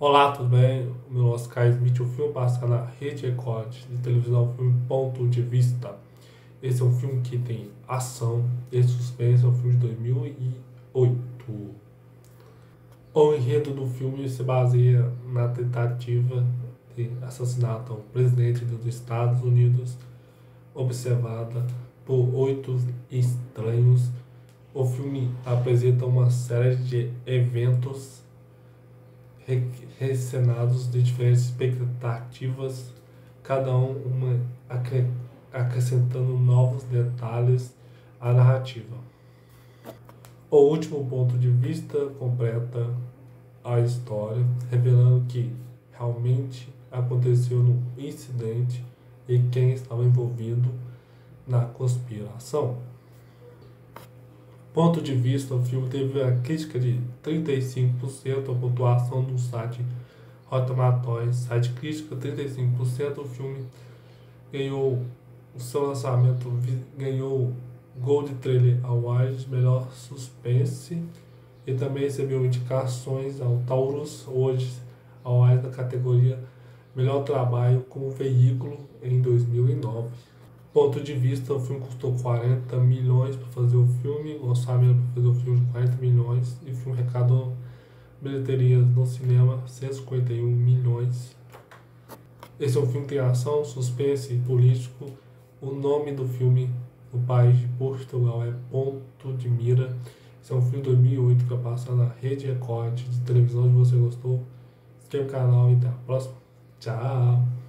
Olá, tudo bem? O meu nome é Oscar Smith. O filme passa na Rede Record de televisão, o filme Ponto de Vista. Esse é um filme que tem ação e suspense, é um filme de 2008. O enredo do filme se baseia na tentativa de assassinato ao presidente dos Estados Unidos, observada por 8 estranhos. O filme apresenta uma série de eventos recenados de diferentes expectativas, cada uma acrescentando novos detalhes à narrativa. O último ponto de vista completa a história, revelando que realmente aconteceu no incidente e quem estava envolvido na conspiração. Ponto de vista, o filme teve a crítica de 35%, a pontuação no site Rotten Tomatoes, site crítica 35%. O filme ganhou o seu lançamento, ganhou Gold Trailer Award, melhor suspense, e também recebeu indicações ao Taurus hoje Award na categoria Melhor Trabalho como Veículo em 2009. Ponto de vista, o filme custou 40 milhões para fazer o filme, o orçamento para fazer o filme de 40 milhões, e o filme arrecadou bilheterias no cinema 151 milhões. Esse é um filme que tem ação, suspense e político. O nome do filme no país de Portugal é Ponto de Mira. Esse é um filme de 2008 que vai passar na Rede Record de televisão. Se você gostou, inscreva no canal e até a próxima. Tchau!